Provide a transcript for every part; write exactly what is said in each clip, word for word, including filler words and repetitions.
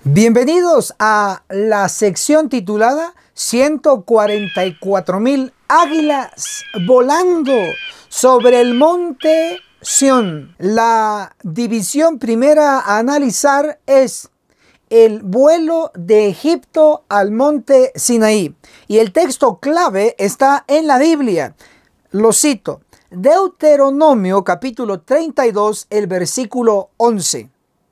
Bienvenidos a la sección titulada ciento cuarenta y cuatro mil águilas volando sobre el monte Sión. La división primera a analizar es el vuelo de Egipto al monte Sinaí. Y el texto clave está en la Biblia. Lo cito. Deuteronomio capítulo treinta y dos, el versículo once.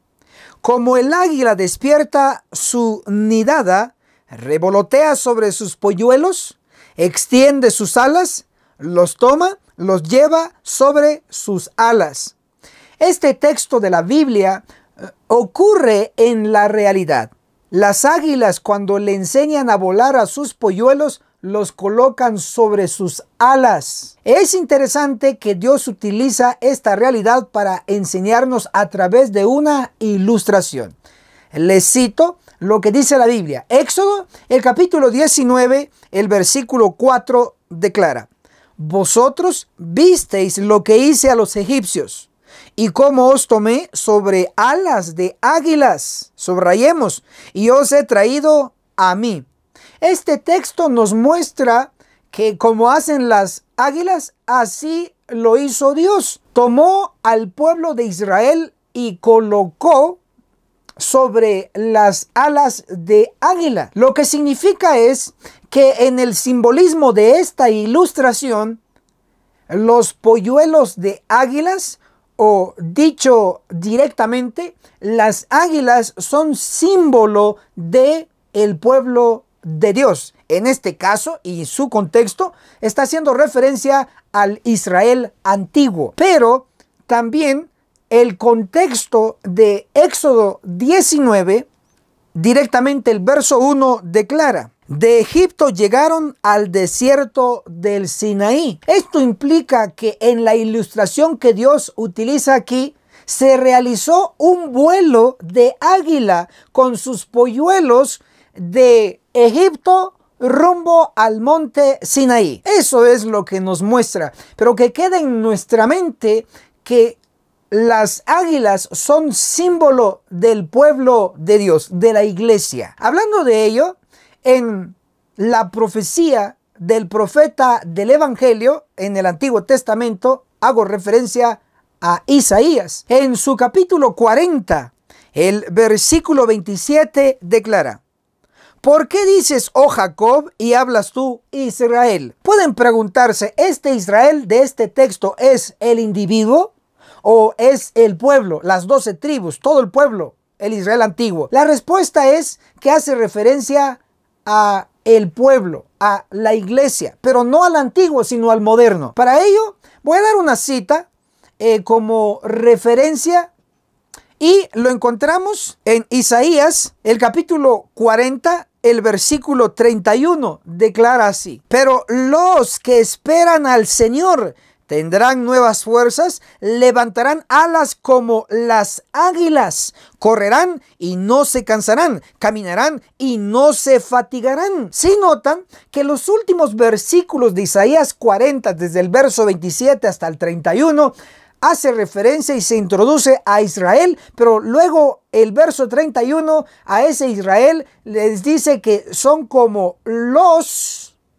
Como el águila despierta su nidada, revolotea sobre sus polluelos, extiende sus alas, los toma, los lleva sobre sus alas. Este texto de la Biblia eh, ocurre en la realidad. Las águilas, cuando le enseñan a volar a sus polluelos, los colocan sobre sus alas. Es interesante que Dios utiliza esta realidad para enseñarnos a través de una ilustración. Les cito lo que dice la Biblia. Éxodo, el capítulo diecinueve, el versículo cuatro declara: Vosotros visteis lo que hice a los egipcios, y cómo os tomé sobre alas de águilas. Subrayemos, y os he traído a mí. Este texto nos muestra que como hacen las águilas, así lo hizo Dios. Tomó al pueblo de Israel y colocó sobre las alas de águila. Lo que significa es que en el simbolismo de esta ilustración, los polluelos de águilas, o dicho directamente, las águilas son símbolo de el pueblo de Dios. En este caso y su contexto está haciendo referencia al Israel antiguo, pero también el contexto de Éxodo diecinueve, directamente el verso uno declara: de Egipto llegaron al desierto del Sinaí. Esto implica que en la ilustración que Dios utiliza aquí se realizó un vuelo de águila con sus polluelos de Egipto rumbo al monte Sinaí. Eso es lo que nos muestra, pero que quede en nuestra mente que las águilas son símbolo del pueblo de Dios, de la iglesia. Hablando de ello, en la profecía del profeta del Evangelio en el Antiguo Testamento, hago referencia a Isaías. En su capítulo cuarenta, el versículo veintisiete declara: ¿por qué dices, oh Jacob, y hablas tú, Israel? Pueden preguntarse, ¿este Israel de este texto es el individuo o es el pueblo, las doce tribus, todo el pueblo, el Israel antiguo? La respuesta es que hace referencia a el pueblo, a la iglesia, pero no al antiguo, sino al moderno. Para ello, voy a dar una cita eh, como referencia. Y lo encontramos en Isaías, el capítulo cuarenta, el versículo treinta y uno, declara así: pero los que esperan al Señor tendrán nuevas fuerzas, levantarán alas como las águilas, correrán y no se cansarán, caminarán y no se fatigarán. Si notan que los últimos versículos de Isaías cuarenta, desde el verso veintisiete hasta el treinta y uno, hace referencia y se introduce a Israel, pero luego el verso treinta y uno a ese Israel les dice que son como los,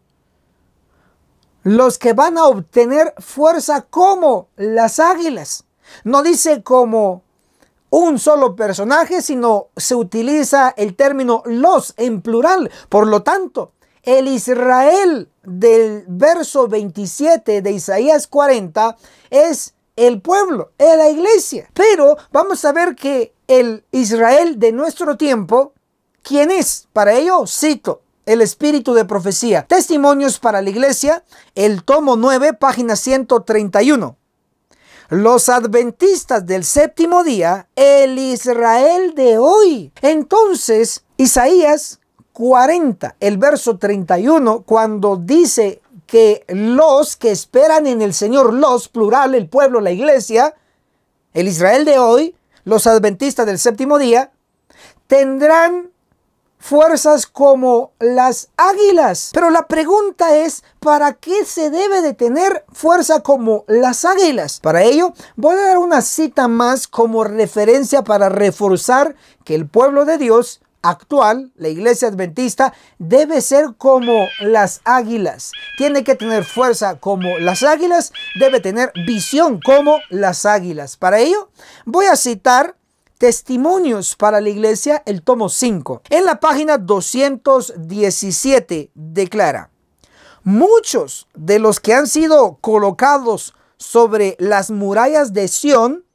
los que van a obtener fuerza como las águilas. No dice como un solo personaje, sino se utiliza el término los en plural. Por lo tanto, el Israel del verso veintisiete de Isaías cuarenta es el pueblo, es la iglesia. Pero vamos a ver que el Israel de nuestro tiempo, ¿quién es? Para ello cito el espíritu de profecía. Testimonios para la iglesia, el tomo nueve, página ciento treinta y uno. Los adventistas del séptimo día, el Israel de hoy. Entonces, Isaías cuarenta, el verso treinta y uno, cuando dice que los que esperan en el Señor, los plural, el pueblo, la iglesia, el Israel de hoy, los adventistas del séptimo día, tendrán fuerzas como las águilas. Pero la pregunta es, ¿para qué se debe de tener fuerza como las águilas? Para ello, voy a dar una cita más como referencia para reforzar que el pueblo de Dios actual, la iglesia adventista, debe ser como las águilas. Tiene que tener fuerza como las águilas, debe tener visión como las águilas. Para ello, voy a citar Testimonios para la Iglesia, el tomo cinco. En la página doscientos diecisiete declara: muchos de los que han sido colocados sobre las murallas de Sión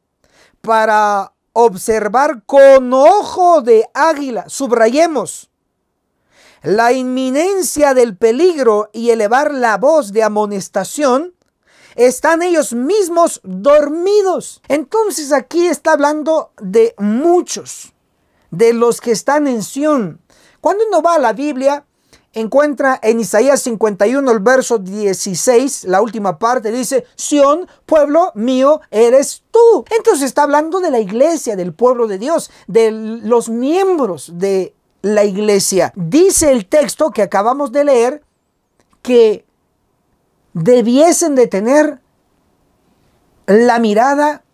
para observar con ojo de águila, subrayemos, la inminencia del peligro y elevar la voz de amonestación, están ellos mismos dormidos. Entonces aquí está hablando de muchos, de los que están en Sión. Cuando uno va a la Biblia, encuentra en Isaías cincuenta y uno, el verso dieciséis, la última parte, dice: Sión, pueblo mío, eres tú. Entonces está hablando de la iglesia, del pueblo de Dios, de los miembros de la iglesia. Dice el texto que acabamos de leer que debiesen de tener la mirada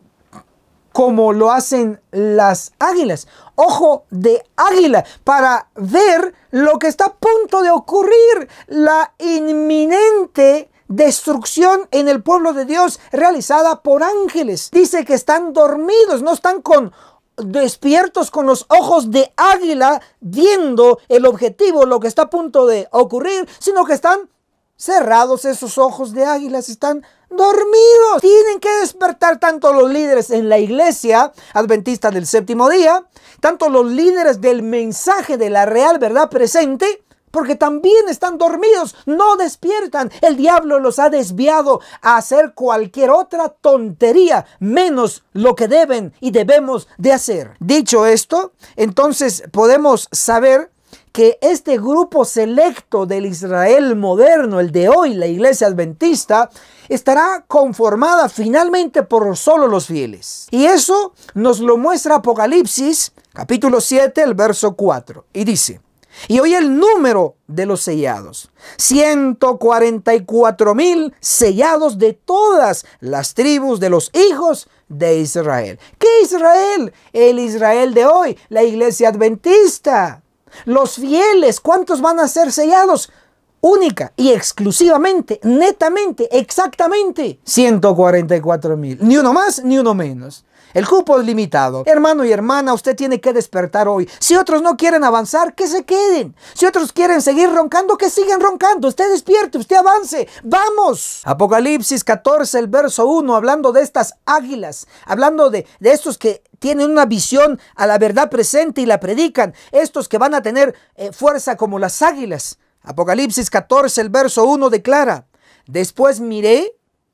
como lo hacen las águilas, ojo de águila, para ver lo que está a punto de ocurrir, la inminente destrucción en el pueblo de Dios realizada por ángeles. Dice que están dormidos, no están con despiertos con los ojos de águila viendo el objetivo, lo que está a punto de ocurrir, sino que están cerrados esos ojos de águilas, están dormidos. Tienen que despertar tanto los líderes en la iglesia adventista del séptimo día, tanto los líderes del mensaje de la real verdad presente, porque también están dormidos, no despiertan. El diablo los ha desviado a hacer cualquier otra tontería, menos lo que deben y debemos de hacer. Dicho esto, entonces podemos saber que este grupo selecto del Israel moderno, el de hoy, la iglesia adventista, estará conformada finalmente por solo los fieles. Y eso nos lo muestra Apocalipsis, capítulo siete, el verso cuatro. Y dice: y oí el número de los sellados, ciento cuarenta y cuatro mil sellados de todas las tribus de los hijos de Israel. ¿Qué Israel? El Israel de hoy, la iglesia adventista. Los fieles, ¿cuántos van a ser sellados? Única y exclusivamente, netamente, exactamente, ciento cuarenta y cuatro mil. Ni uno más, ni uno menos. El cupo es limitado. Hermano y hermana, usted tiene que despertar hoy. Si otros no quieren avanzar, que se queden. Si otros quieren seguir roncando, que sigan roncando. Usted despierte, usted avance. ¡Vamos! Apocalipsis catorce, el verso uno, hablando de estas águilas, hablando de, de estos que tienen una visión a la verdad presente y la predican. Estos que van a tener eh, fuerza como las águilas. Apocalipsis catorce, el verso uno declara: después miré,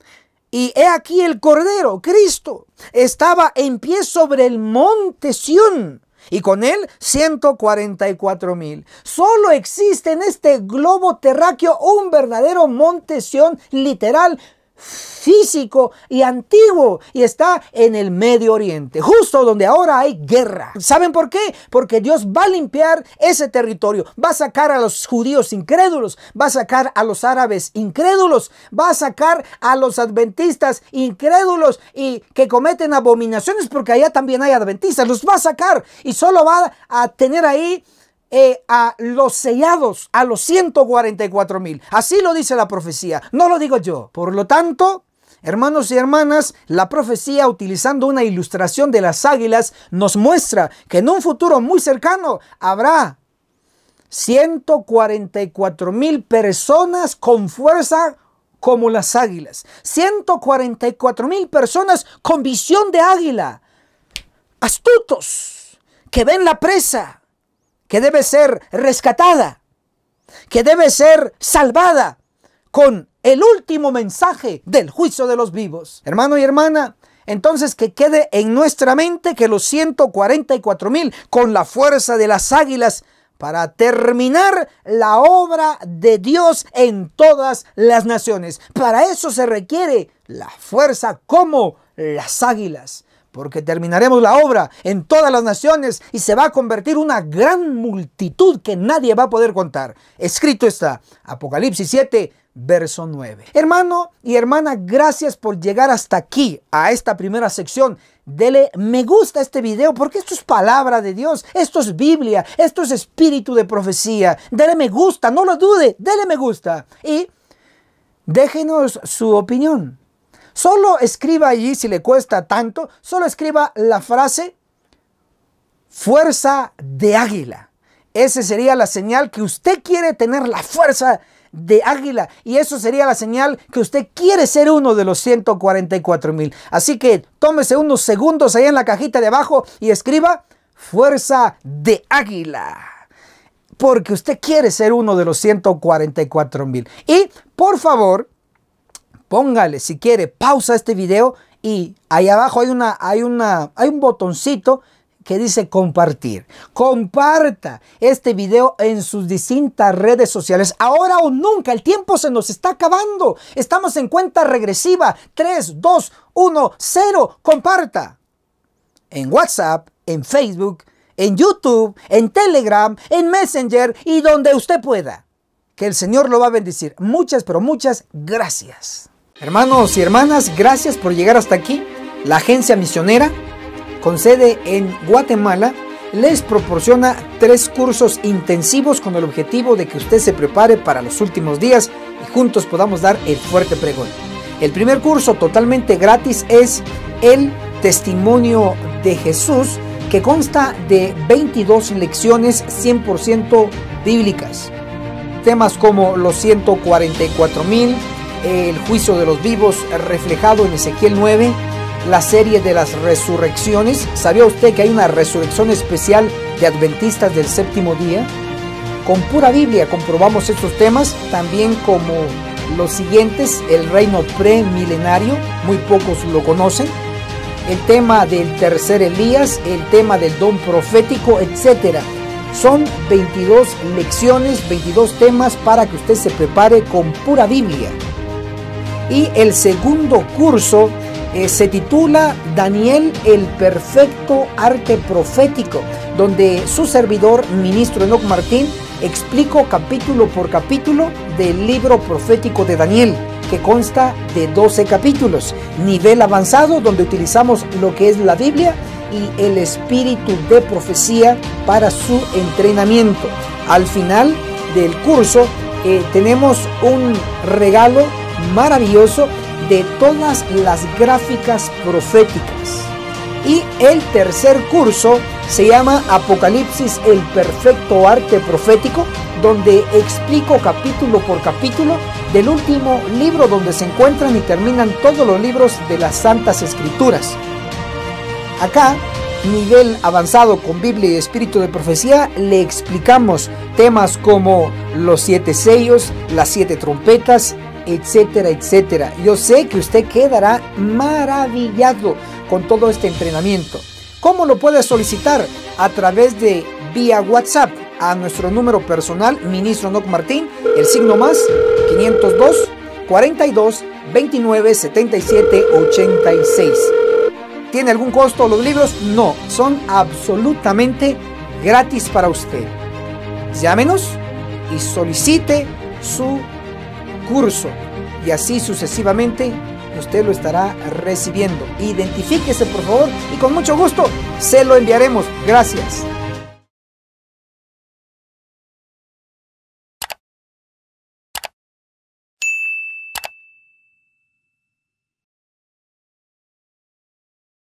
y he aquí el Cordero, Cristo, estaba en pie sobre el monte Sión, y con él ciento cuarenta y cuatro mil. Solo existe en este globo terráqueo un verdadero monte Sión, literal, físico y antiguo, y está en el Medio Oriente, justo donde ahora hay guerra. ¿Saben por qué? Porque Dios va a limpiar ese territorio, va a sacar a los judíos incrédulos, va a sacar a los árabes incrédulos, va a sacar a los adventistas incrédulos y que cometen abominaciones, porque allá también hay adventistas, los va a sacar y solo va a tener ahí Eh, a los sellados, a los ciento cuarenta y cuatro mil. Así lo dice la profecía, no lo digo yo. Por lo tanto, hermanos y hermanas, la profecía, utilizando una ilustración de las águilas, nos muestra que en un futuro muy cercano habrá ciento cuarenta y cuatro mil personas con fuerza como las águilas. ciento cuarenta y cuatro mil personas con visión de águila, astutos, que ven la presa, que debe ser rescatada, que debe ser salvada con el último mensaje del juicio de los vivos. Hermano y hermana, entonces que quede en nuestra mente que los ciento cuarenta y cuatro mil con la fuerza de las águilas para terminar la obra de Dios en todas las naciones. Para eso se requiere la fuerza como las águilas, porque terminaremos la obra en todas las naciones y se va a convertir una gran multitud que nadie va a poder contar. Escrito está, Apocalipsis siete, verso nueve. Hermano y hermana, gracias por llegar hasta aquí, a esta primera sección. Dele me gusta a este video porque esto es palabra de Dios, esto es Biblia, esto es espíritu de profecía. Dele me gusta, no lo dude, dele me gusta y déjenos su opinión. Solo escriba allí, si le cuesta tanto, solo escriba la frase fuerza de águila. Esa sería la señal que usted quiere tener la fuerza de águila. Y eso sería la señal que usted quiere ser uno de los ciento cuarenta y cuatro mil. Así que tómese unos segundos ahí en la cajita de abajo y escriba fuerza de águila. Porque usted quiere ser uno de los ciento cuarenta y cuatro mil. Y por favor, póngale, si quiere, pausa este video y ahí abajo hay, una, hay, una, hay un botoncito que dice compartir. Comparta este video en sus distintas redes sociales. Ahora o nunca, el tiempo se nos está acabando. Estamos en cuenta regresiva. tres, dos, uno, cero. Comparta. En WhatsApp, en Facebook, en YouTube, en Telegram, en Messenger y donde usted pueda. Que el Señor lo va a bendecir. Muchas, pero muchas gracias. Hermanos y hermanas, gracias por llegar hasta aquí. La agencia misionera con sede en Guatemala les proporciona tres cursos intensivos con el objetivo de que usted se prepare para los últimos días y juntos podamos dar el fuerte pregón. El primer curso totalmente gratis es el Testimonio de Jesús, que consta de veintidós lecciones cien por ciento bíblicas. Temas como los ciento cuarenta y cuatro mil, el juicio de los vivos reflejado en Ezequiel nueve, la serie de las resurrecciones. ¿Sabía usted que hay una resurrección especial de adventistas del séptimo día? Con pura Biblia comprobamos estos temas, también como los siguientes: el reino premilenario, muy pocos lo conocen, el tema del tercer Elías, el tema del don profético, etcétera. Son veintidós lecciones, veintidós temas para que usted se prepare con pura Biblia. Y el segundo curso Eh, se titula Daniel, el perfecto arte profético, donde su servidor, ministro Enoc Martín, explico capítulo por capítulo del libro profético de Daniel, que consta de doce capítulos. Nivel avanzado, donde utilizamos lo que es la Biblia y el espíritu de profecía para su entrenamiento. Al final del curso eh, tenemos un regalo maravilloso de todas las gráficas proféticas. Y el tercer curso se llama Apocalipsis, el perfecto arte profético, donde explico capítulo por capítulo del último libro donde se encuentran y terminan todos los libros de las Santas Escrituras. Acá, nivel avanzado con Biblia y espíritu de profecía, le explicamos temas como los siete sellos, las siete trompetas, etcétera, etcétera. Yo sé que usted quedará maravillado con todo este entrenamiento. ¿Cómo lo puede solicitar? A través de vía WhatsApp a nuestro número personal, ministro Enoc Martín, el signo más quinientos dos, cuarenta y dos, veintinueve, setenta y siete, ochenta y seis. ¿Tiene algún costo los libros? No, son absolutamente gratis para usted. Llámenos y solicite su curso y así sucesivamente usted lo estará recibiendo. Identifíquese por favor y con mucho gusto se lo enviaremos. Gracias.